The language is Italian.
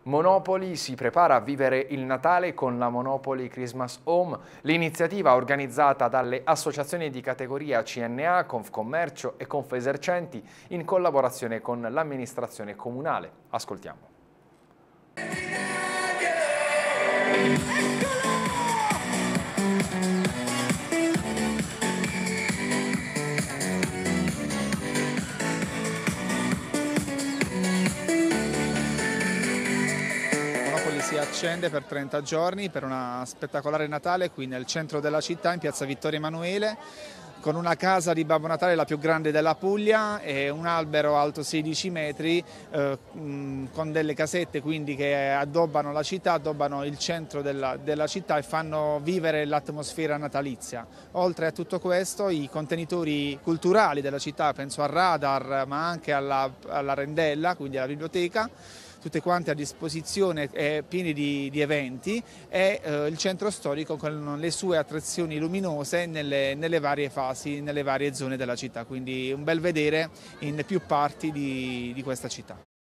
Monopoli si prepara a vivere il Natale con la Monopoli Christmas Home, l'iniziativa organizzata dalle associazioni di categoria CNA, Confcommercio e Confesercenti in collaborazione con l'amministrazione comunale. Ascoltiamo. Si accende per 30 giorni per una spettacolare Natale qui nel centro della città, in piazza Vittorio Emanuele, con una casa di Babbo Natale la più grande della Puglia e un albero alto 16 metri con delle casette quindi che addobbano la città, addobbano il centro della città e fanno vivere l'atmosfera natalizia. Oltre a tutto questo i contenitori culturali della città, penso al radar ma anche alla Rendella, quindi alla biblioteca, tutte quante a disposizione pieni di eventi e il centro storico con le sue attrazioni luminose nelle varie fasi, nelle varie zone della città, quindi un bel vedere in più parti di questa città.